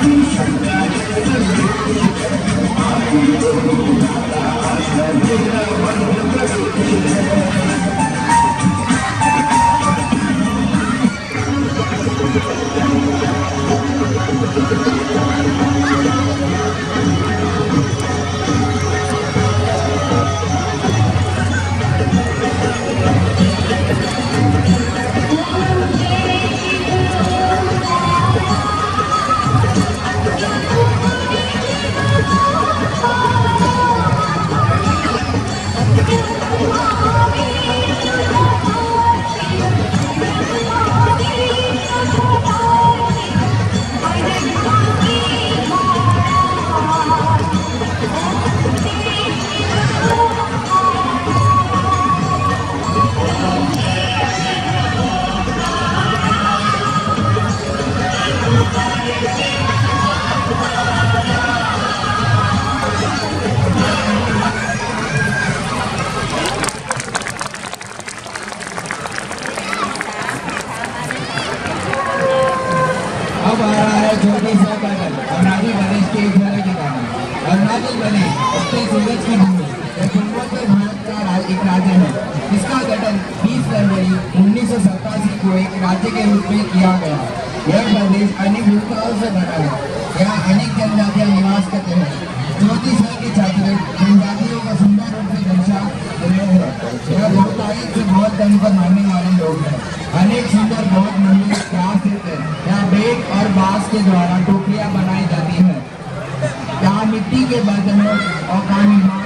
अब आ रहा है छोटी सा पैदल अरुणाचल प्रदेश के एक जिले के गाना। अरुणाचल प्रदेश उत्तर सूरज की भूमि पूर्वोत्तर भारत का एक राज्य है। इसका गठन 20 फरवरी 1987 को एक राज्य के रूप में किया गया। यह प्रदेश अनेक भूभागों से बना है। यहाँ अनेक जनजातियां निवास करते हैं। 34 के छात्र जनजातियों का सुंदर रूप से दर्शा रहे हैं। यह बहुतायत से बहुत धर्म पर मानने वाले लोग हैं। अनेक सुंदर बौद्ध मंदिर स्थित है। यहाँ बेट और बांस के द्वारा टोकरियां बनाई जाती हैं। यहाँ मिट्टी के बर्तनों और का निर्माण